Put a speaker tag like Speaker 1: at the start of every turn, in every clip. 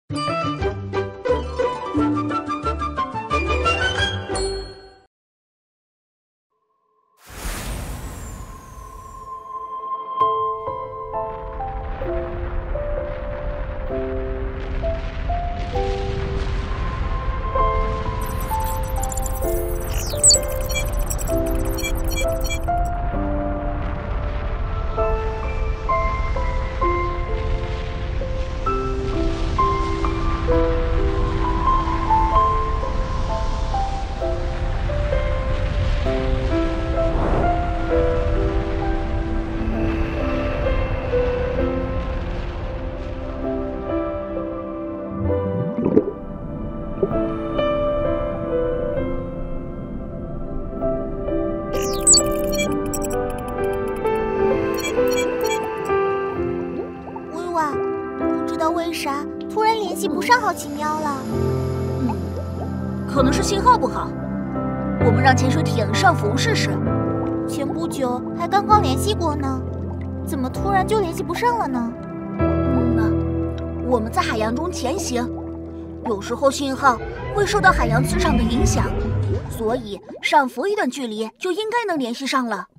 Speaker 1: 为啥突然联系不上好奇喵了？
Speaker 2: 可能是信号不好。我们让潜水艇上浮试试。
Speaker 1: 前不久还刚刚联系过呢，怎么突然就联系不上了呢？
Speaker 2: 我们在海洋中潜行，有时候信号会受到海洋磁场的影响，所以上浮一段距离就应该能联系上了。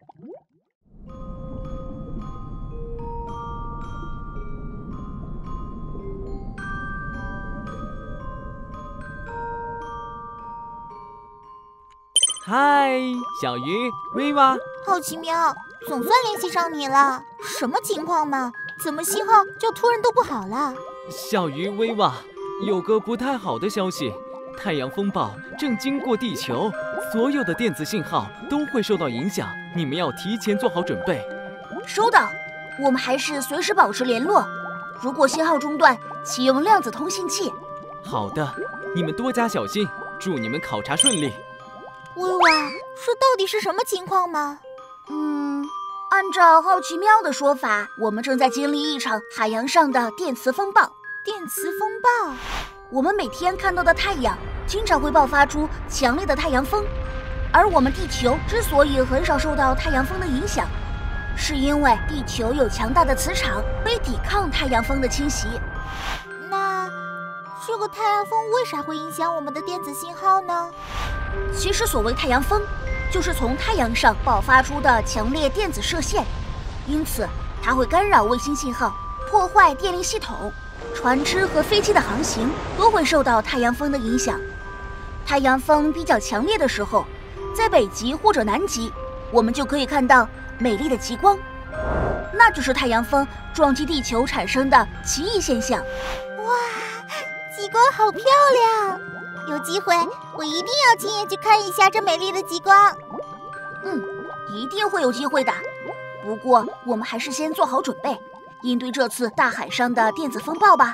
Speaker 3: 嗨，小鱼，威娃，
Speaker 1: 好奇喵，总算联系上你了，什么情况嘛？怎么信号就突然都不好了？
Speaker 3: 小鱼，威娃，有个不太好的消息，太阳风暴正经过地球，所有的电子信号都会受到影响，你们要提前做好准备。
Speaker 2: 收到，我们还是随时保持联络，如果信号中断，启用量子通信器。
Speaker 3: 好的，你们多加小心，祝你们考察顺利。
Speaker 1: 威娃，这到底是什么情况吗？
Speaker 2: 按照好奇喵的说法，我们正在经历一场海洋上的电磁风暴。
Speaker 1: 电磁风暴？
Speaker 2: 我们每天看到的太阳经常会爆发出强烈的太阳风，而我们地球之所以很少受到太阳风的影响，是因为地球有强大的磁场，可以抵抗太阳风的侵袭。
Speaker 1: 那这个太阳风为啥会影响我们的电子信号呢？
Speaker 2: 其实所谓太阳风，就是从太阳上爆发出的强烈电子射线，因此它会干扰卫星信号，破坏电力系统，船只和飞机的航行都会受到太阳风的影响。太阳风比较强烈的时候，在北极或者南极，我们就可以看到美丽的极光，那就是太阳风撞击地球产生的奇异现象。
Speaker 1: 哇，极光好漂亮！有机会我一定要亲眼去看一下这美丽的极光。
Speaker 2: 一定会有机会的。不过我们还是先做好准备，应对这次大海上的电子风暴吧。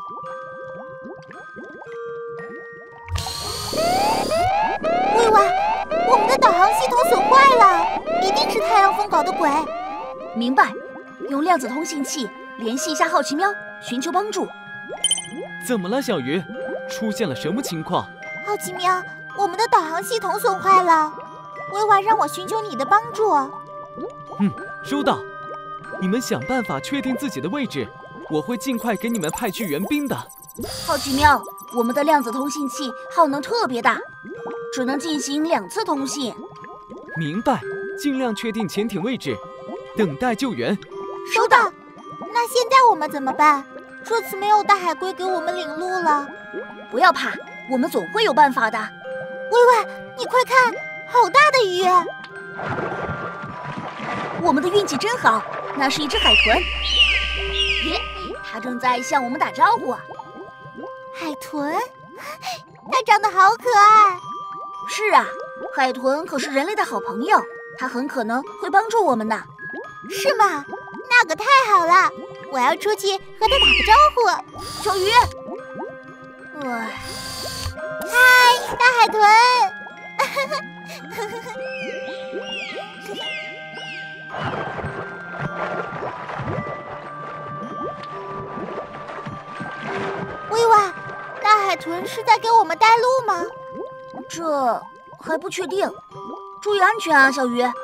Speaker 1: 威娃，我们的导航系统损坏了，一定是太阳风搞的鬼。
Speaker 2: 明白，用量子通信器联系一下好奇喵，寻求帮助。
Speaker 3: 怎么了，小鱼？出现了什么情况？
Speaker 1: 好奇喵，我们的导航系统损坏了，威娃让我寻求你的帮助。
Speaker 3: 收到。你们想办法确定自己的位置，我会尽快给你们派去援兵的。
Speaker 2: 好奇喵，我们的量子通信器耗能特别大，只能进行2次通信。
Speaker 3: 明白，尽量确定潜艇位置，等待救援。
Speaker 1: 收到。那现在我们怎么办？这次没有大海龟给我们领路了。
Speaker 2: 不要怕，我们总会有办法的。
Speaker 1: 威娃，你快看，好大的鱼！
Speaker 2: 我们的运气真好，那是一只海豚。咦，它正在向我们打招呼。
Speaker 1: 海豚？它长得好可爱。
Speaker 2: 是啊，海豚可是人类的好朋友，它很可能会帮助我们呢。
Speaker 1: 是吗？那可太好了，我要出去和它打个招呼。
Speaker 2: 小鱼，
Speaker 1: 嗨，大海豚！威娃，大海豚是在给我们带路吗？
Speaker 2: 这还不确定，注意安全啊，小鱼。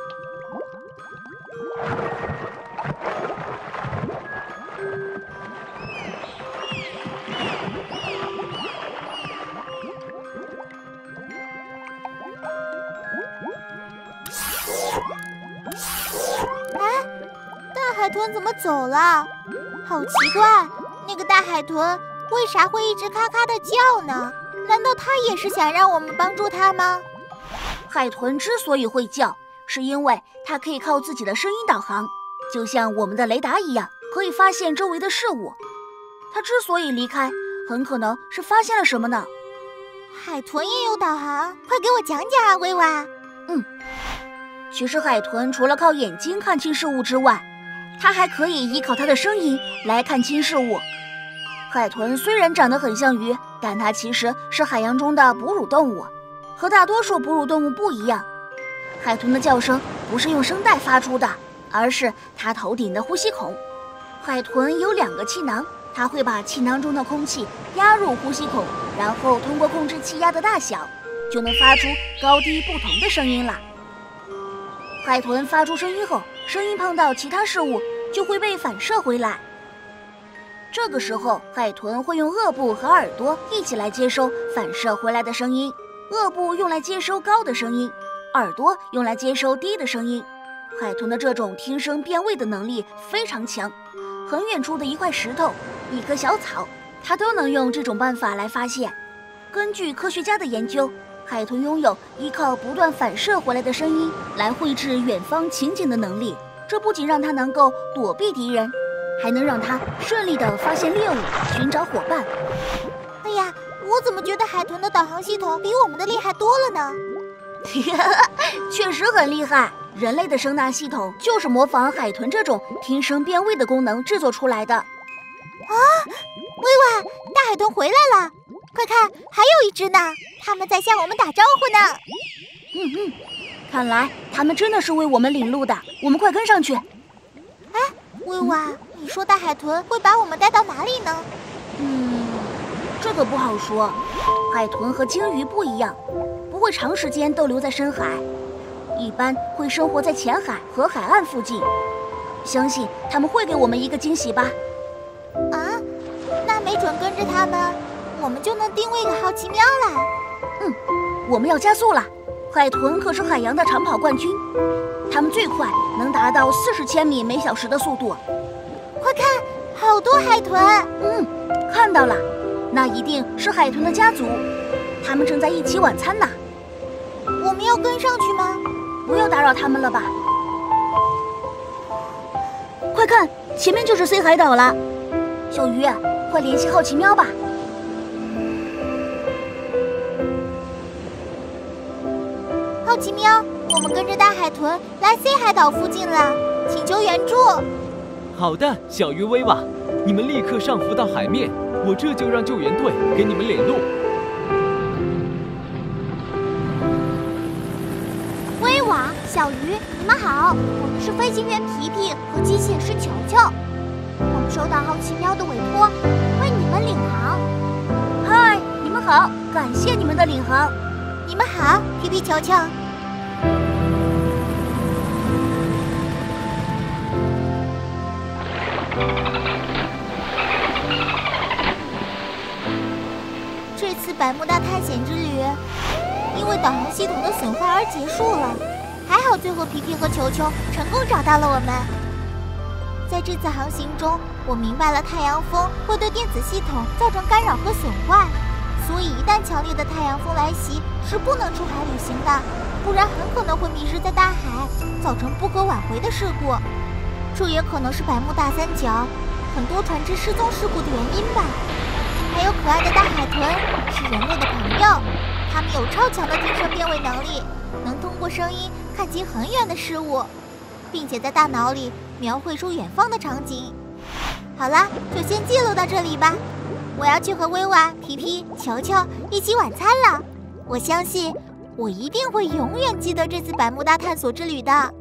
Speaker 1: 海豚怎么走了？好奇怪，那个大海豚为啥会一直咔咔地叫呢？难道它也是想让我们帮助它吗？
Speaker 2: 海豚之所以会叫，是因为它可以靠自己的声音导航，就像我们的雷达一样，可以发现周围的事物。它之所以离开，很可能是发现了什么呢？
Speaker 1: 海豚也有导航，快给我讲讲啊，威娃。
Speaker 2: 其实海豚除了靠眼睛看清事物之外，它还可以依靠它的声音来看清事物。海豚虽然长得很像鱼，但它其实是海洋中的哺乳动物，和大多数哺乳动物不一样。海豚的叫声不是用声带发出的，而是它头顶的呼吸孔。海豚有2个气囊，它会把气囊中的空气压入呼吸孔，然后通过控制气压的大小，就能发出高低不同的声音了。海豚发出声音后，声音碰到其他事物就会被反射回来。这个时候，海豚会用颚部和耳朵一起来接收反射回来的声音。颚部用来接收高的声音，耳朵用来接收低的声音。海豚的这种听声辨位的能力非常强，很远处的一块石头、一棵小草，它都能用这种办法来发现。根据科学家的研究，海豚拥有依靠不断反射回来的声音来绘制远方情景的能力。这不仅让它能够躲避敌人，还能让它顺利地发现猎物，寻找伙伴。
Speaker 1: 哎呀，我怎么觉得海豚的导航系统比我们的厉害多了呢？
Speaker 2: 确实很厉害，人类的声呐系统就是模仿海豚这种听声辨位的功能制作出来的。
Speaker 1: 啊，威娃，大海豚回来了！快看，还有一只呢，它们在向我们打招呼呢。
Speaker 2: 看来他们真的是为我们领路的，我们快跟上去。
Speaker 1: 哎，威娃，你说大海豚会把我们带到哪里呢？
Speaker 2: 这个不好说。海豚和鲸鱼不一样，不会长时间逗留在深海，一般会生活在浅海和海岸附近。相信他们会给我们一个惊喜吧。
Speaker 1: 啊，那没准跟着他们，我们就能定位个好奇喵了。
Speaker 2: 我们要加速了。海豚可是海洋的长跑冠军，它们最快能达到40千米每小时的速度。
Speaker 1: 快看，好多海豚！
Speaker 2: 看到了，那一定是海豚的家族，它们正在一起晚餐呢。
Speaker 1: 我们要跟上去吗？
Speaker 2: 不要打扰他们了吧。快看，前面就是 C 海岛了。小鱼，快联系好奇喵吧。
Speaker 1: 好奇喵，我们跟着大海豚来 C 海岛附近了，请求援助。
Speaker 3: 好的，小鱼威娃，你们立刻上浮到海面，我这就让救援队给你们领路。
Speaker 1: 威娃、小鱼，你们好，我们是飞行员皮皮和机械师球球，我们收到好奇喵的委托，为你们领航。
Speaker 2: 嗨，你们好，感谢你们的领航。
Speaker 1: 你们好，皮皮、球球。这次百慕大探险之旅，因为导航系统的损坏而结束了。还好最后皮皮和球球成功找到了我们。在这次航行中，我明白了太阳风会对电子系统造成干扰和损坏，所以一旦强烈的太阳风来袭，是不能出海旅行的，不然很可能会迷失在大海，造成不可挽回的事故。这也可能是百慕大三角很多船只失踪事故的原因吧。还有可爱的大海豚是人类的朋友，它们有超强的听声辨位能力，能通过声音看清很远的事物，并且在大脑里描绘出远方的场景。好了，就先记录到这里吧。我要去和威娃、皮皮、球球一起晚餐了。我相信，我一定会永远记得这次百慕大探索之旅的。